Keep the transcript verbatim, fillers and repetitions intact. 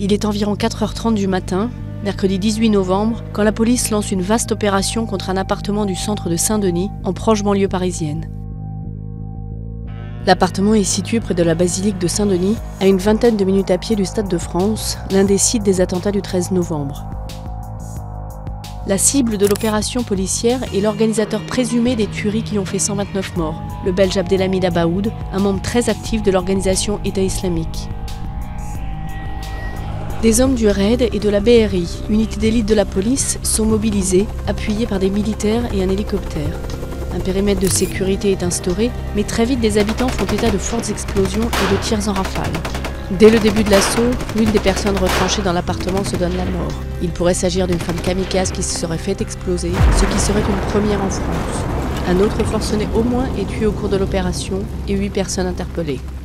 Il est environ quatre heures trente du matin, mercredi dix-huit novembre, quand la police lance une vaste opération contre un appartement du centre de Saint-Denis, en proche banlieue parisienne. L'appartement est situé près de la basilique de Saint-Denis, à une vingtaine de minutes à pied du Stade de France, l'un des sites des attentats du treize novembre. La cible de l'opération policière est l'organisateur présumé des tueries qui ont fait cent vingt-neuf morts, le Belge Abdelhamid Abaoud, un membre très actif de l'organisation État islamique. Des hommes du R A I D et de la B R I, unité d'élite de la police, sont mobilisés, appuyés par des militaires et un hélicoptère. Un périmètre de sécurité est instauré, mais très vite des habitants font état de fortes explosions et de tirs en rafale. Dès le début de l'assaut, l'une des personnes retranchées dans l'appartement se donne la mort. Il pourrait s'agir d'une femme kamikaze qui se serait fait exploser, ce qui serait une première en France. Un autre forcené au moins est tué au cours de l'opération et huit personnes interpellées.